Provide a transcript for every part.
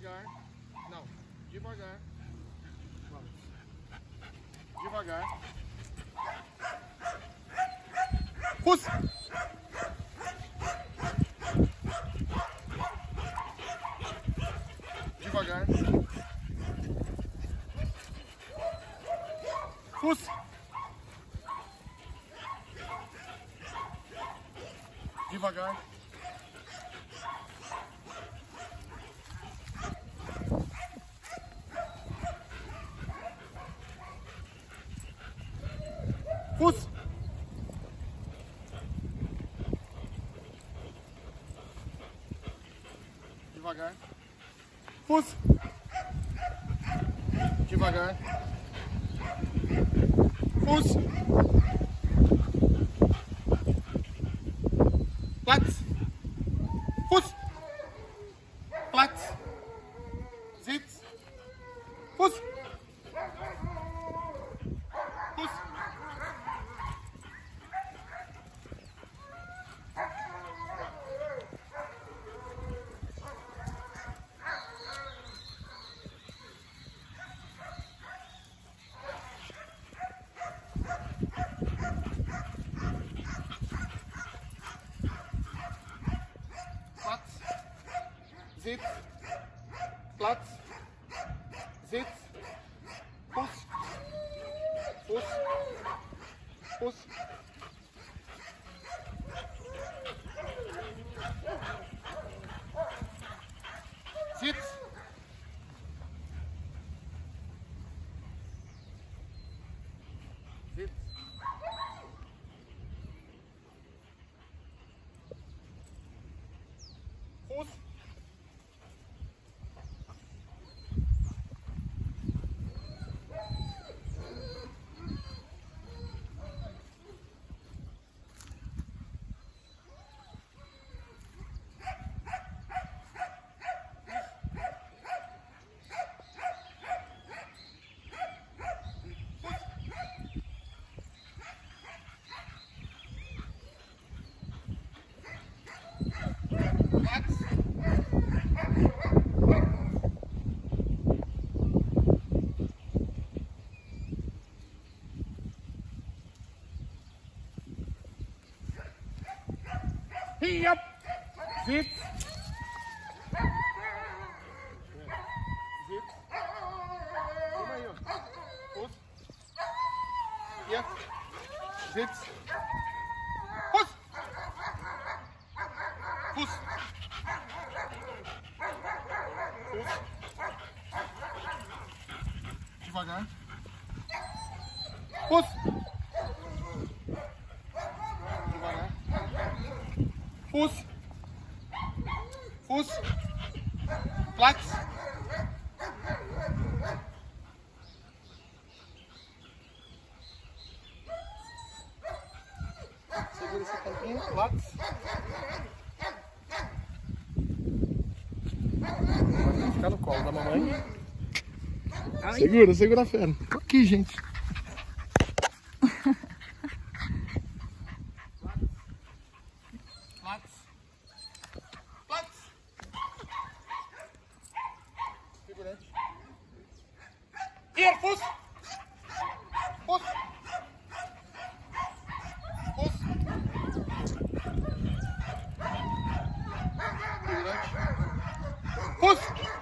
Devagar. Não. Devagar. Vamos. Devagar. Fuça. Devagar. Fuça. Devagar. Fuça. Devagar. Fuça. Devagar. Fuça. Platz. Fuß. Platz. Sitz. Fuß. Fuß. Sitz, Platz, Sitz, Fuß, Fuß, Fuß. Sitz. Sitz. Fuß. Hier, Sitz, Sitz, komm mal hier, Fuß, hier, Sitz, Fuß, Fuß, Fuß, devagar, Fuß, devagar. Fuß, Fuß, Platz, segura esse cantinho, Platz, vai ficar no colo da mamãe, segura a fera, tô aqui gente. Hier, Fuß! Fuß! Fuß! Fuß!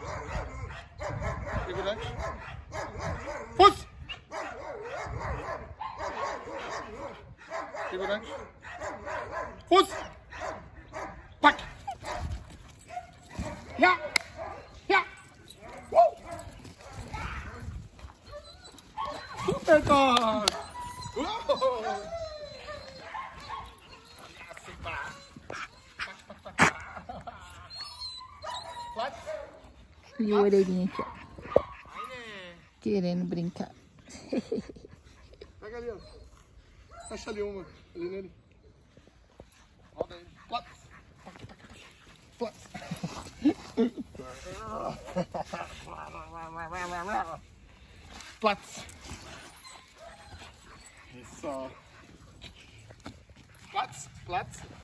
Fuß! Fuß! Pack! Ja! Ja! Super Gott! E a orelhinha aqui, ó. Querendo brincar. Pega ali, ó. Fecha ali uma. Ali nele. Roda aí. Platz. Platz. Platz. Isso. Platz. Platz.